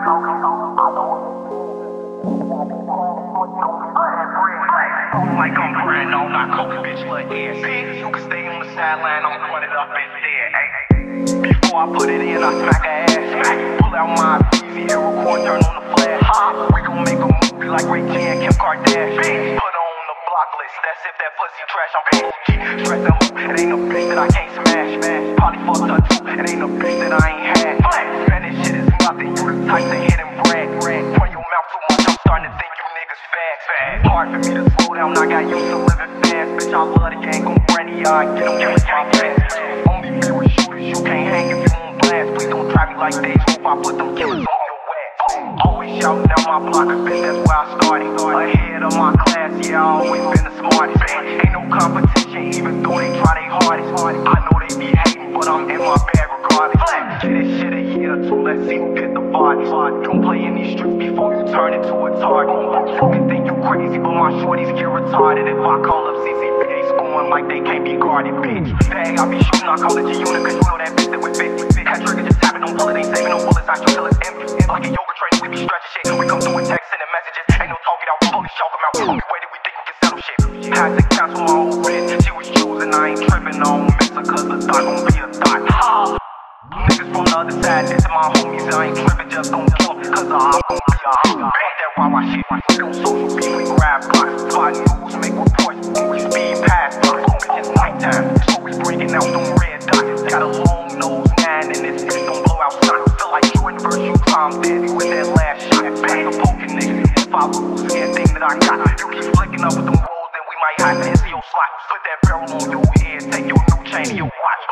Like I'm crying on my coke, bitch, look here. Bitch, you can stay on the sideline, I'm run it up instead. Ay. Before I put it in, I smack her ass. Pull out my easy and record, turn on the flash. We gon' make a movie like Ray J and Kim Kardashian. Put on the block list, that's if that pussy trash. I'm OG, stressing who? It ain't a bitch that I can't smash. Probably fucked her too, it ain't a bitch that I ain't had. Man, this shit is nothing, you the type to hit and brag. Run your mouth too much, I'm starting to think you niggas fast. Hard for me to slow down, I got used to living fast. Bitch, I love the gang, gon' brandy, I get them, give my fast. Only be with shooters, you can't hang if you on blast. Please don't try me like they hope I put them killers on your ass. Always shouting out my block, bitch, that's where I started. Ahead of my class, yeah, I always been the smartest. Ain't no competition, even though they try their hardest. I know they be hating, but I'm in my bag regardless. Get this shit a year or two, let's see who get the body. Don't play in these streets before you turn into a target. You can think you crazy, but my shorties get retarded. If I call up CCP, they scoring like they can't be guarded, bitch. Dang, I be shooting, I call it G-unit, cause you know that bitch that we fit. That trigger just tap it, don't pull it, ain't saving no bullets, I shoot till it's empty. Like a yoga trainer, we be stretching shit. We come through with texts and messages, ain't no talking out, fully chalk them out. Only way that we think we can settle shit. Had to cancel my old bitch, she was choosing, I ain't tripping on miss her, cause the thought gon' be a thought. Niggas from the other side, this is my homies, I ain't tripping, just gon' kill them, cause I'm gon' be a hot. Fuck that wah shit, we on social beef, we grab blocks, spot news, make reports, when we speed past blocks. It's nighttime, so we bringing out them red dots. Got a long nose, 9, and this bitch gon' blow out shots. Feel like Jordan versus Tom Diddy with that last shot. Bang a poking niggas, if I lose anything that I got, you keep flicking up with them rolls, then we might have to hit your slot. Put that barrel on your head, take your new chain and your watch.